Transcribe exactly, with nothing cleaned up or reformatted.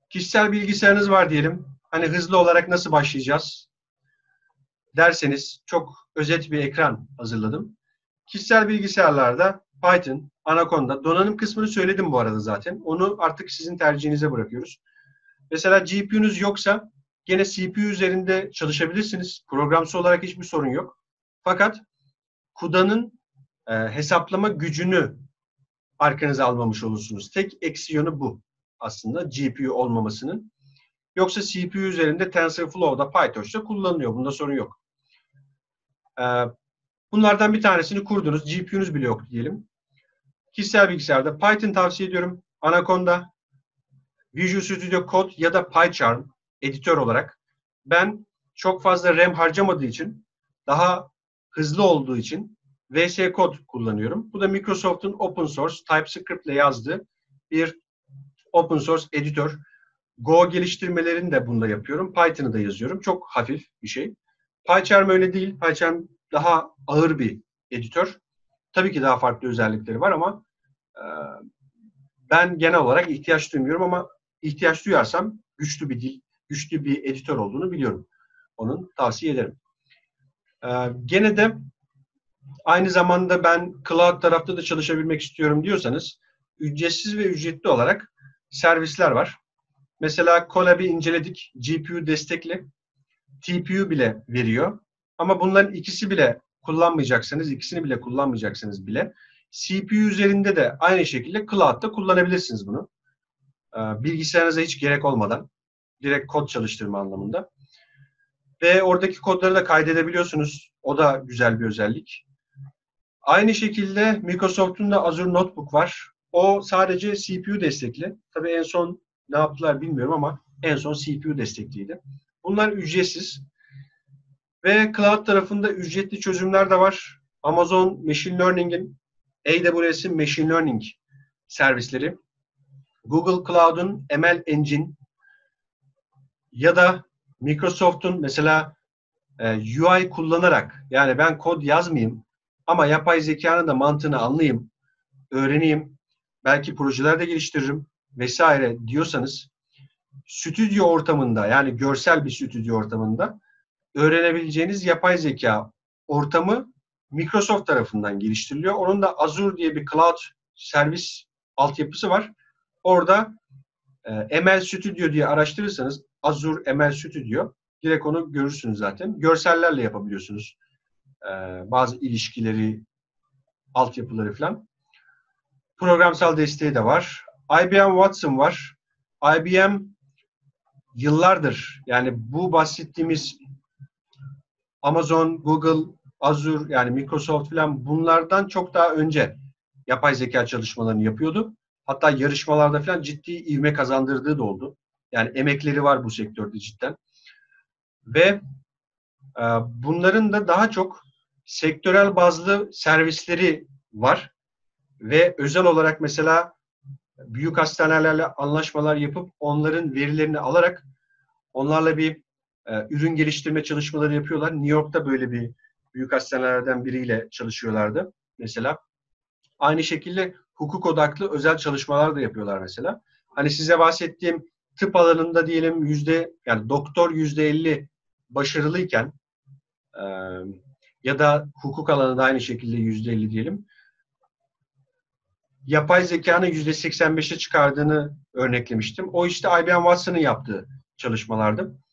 Kişisel bilgisayarınız var diyelim. Hani hızlı olarak nasıl başlayacağız derseniz çok özet bir ekran hazırladım. Kişisel bilgisayarlarda Python, Anaconda, donanım kısmını söyledim bu arada zaten. Onu artık sizin tercihinize bırakıyoruz. Mesela G P U'nuz yoksa gene C P U üzerinde çalışabilirsiniz. Programsal olarak hiçbir sorun yok. Fakat C U D'nın e, hesaplama gücünü arkanıza almamış olursunuz. Tek eksi yönü bu aslında G P U olmamasının. Yoksa C P U üzerinde TensorFlow'da, PyTorch'ta kullanılıyor. Bunda sorun yok. Ee, bunlardan bir tanesini kurdunuz. G P U'nuz bile yok diyelim. Kişisel bilgisayarda Python tavsiye ediyorum. Anaconda, Visual Studio Code ya da PyCharm editör olarak. Ben çok fazla RAM harcamadığı için, daha hızlı olduğu için V S Code kullanıyorum. Bu da Microsoft'un open source TypeScript ile yazdığı bir open source editör. Go geliştirmelerini de bunda yapıyorum. Python'ı da yazıyorum. Çok hafif bir şey. PyCharm öyle değil. PyCharm daha ağır bir editör. Tabii ki daha farklı özellikleri var ama e, ben genel olarak ihtiyaç duymuyorum ama ihtiyaç duyarsam güçlü bir dil, güçlü bir editör olduğunu biliyorum. Onun tavsiye ederim. E, gene de aynı zamanda ben cloud tarafta da çalışabilmek istiyorum diyorsanız ücretsiz ve ücretli olarak servisler var. Mesela Colab'i inceledik. G P U destekli. T P U bile veriyor. Ama bunların ikisi bile kullanmayacaksanız, ikisini bile kullanmayacaksanız bile C P U üzerinde de aynı şekilde cloud'da kullanabilirsiniz bunu. Bilgisayarınıza hiç gerek olmadan. Direkt kod çalıştırma anlamında. Ve oradaki kodları da kaydedebiliyorsunuz. O da güzel bir özellik. Aynı şekilde Microsoft'un da Azure Notebook var. O sadece C P U destekli. Tabii en son ne yaptılar bilmiyorum ama en son C P U destekliydi. Bunlar ücretsiz. Ve cloud tarafında ücretli çözümler de var. Amazon Machine Learning'in, A W S'in Machine Learning servisleri, Google Cloud'un M L Engine ya da Microsoft'un mesela e, U I kullanarak, yani ben kod yazmayayım ama yapay zekanın da mantığını anlayayım, öğreneyim, belki projeler de geliştiririm vesaire diyorsanız stüdyo ortamında, yani görsel bir stüdyo ortamında öğrenebileceğiniz yapay zeka ortamı Microsoft tarafından geliştiriliyor. Onun da Azure diye bir cloud servis altyapısı var. Orada e, M L Studio diye araştırırsanız Azure M L Studio direkt onu görürsünüz zaten. Görsellerle yapabiliyorsunuz. E, bazı ilişkileri, altyapıları falan. Programsal desteği de var. I B M Watson var. I B M yıllardır, yani bu bahsettiğimiz Amazon, Google, Azure, yani Microsoft falan bunlardan çok daha önce yapay zeka çalışmalarını yapıyordu. Hatta yarışmalarda falan ciddi ivme kazandırdığı da oldu. Yani emekleri var bu sektörde cidden. Ve e, bunların da daha çok sektörel bazlı servisleri var. Ve özel olarak mesela büyük hastanelerle anlaşmalar yapıp onların verilerini alarak onlarla bir e, ürün geliştirme çalışmaları yapıyorlar. New York'ta böyle bir büyük hastanelerden biriyle çalışıyorlardı mesela. Aynı şekilde hukuk odaklı özel çalışmalar da yapıyorlar mesela. Hani size bahsettiğim tıp alanında diyelim yüzde, yani doktor yüzde elli başarılıyken e, ya da hukuk alanında aynı şekilde yüzde elli diyelim. Yapay zekanın yüzde seksen beşe çıkardığını örneklemiştim. O işte I B M Watson'ın yaptığı çalışmalardı.